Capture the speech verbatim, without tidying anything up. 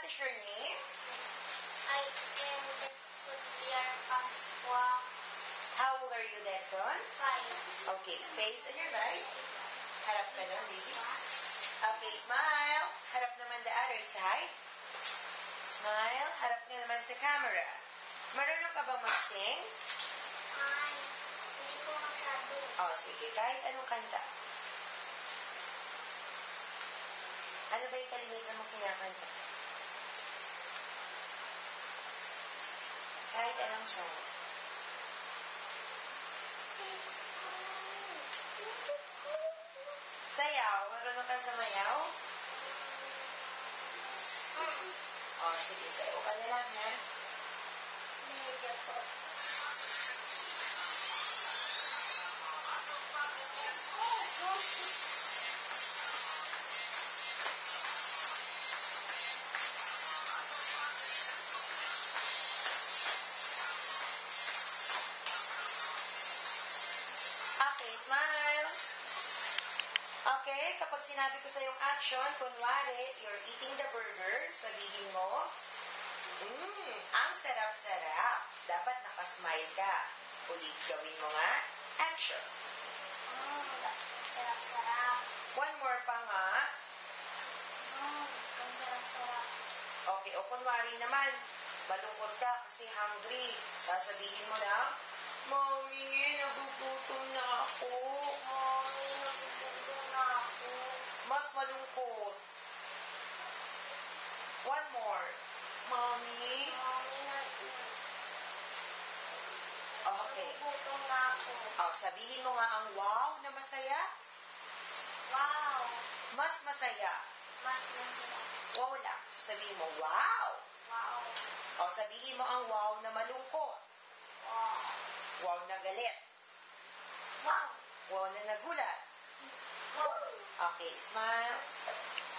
What is your name? I am Detson Villar Pascua. How old are you, Detson? Five. Okay, face on your right. Harap ka nun, baby. Okay, smile. Harap naman the other side. Smile. Harap ka naman sa camera. Marunong ka bang mag-sing? Ay, hindi ko masyado. Oh, sige. Kahit anong kanta. Ano ba yung kalimitan mo kinakanta? Kahit anong song. Sayaw. Marunong ka sa mayaw? Oh, sige. Sayaw ka na lang, ha? Medyo po. Okay, smile. Okay, kapag sinabi ko sa yung action, kunwari, you're eating the burger, sabihin mo, mmm, ang sarap-sarap. Dapat nakasmile ka. Ulit, gawin mo nga. Action. Mm, sarap-sarap. One more pa nga. Mm, ang sarap-sarap. Okay, o kunwari naman, malungkot ka kasi hungry. Sasabihin mo lang, Mommy, nagugutom na ako. Mommy, nagugutom na ako. Mas malungkot. One more. Mommy. Mommy, nagugutom Okay. na ako. Oh, sabihin mo nga ang wow na masaya. Wow. Mas masaya. Mas masaya. Wow lang. Sabihin mo, wow. Wow. O, sabihin mo ang wow na malungkot. Wow. Wow na galit. Wow. Wow na nagulat. Wow. Okay, smile.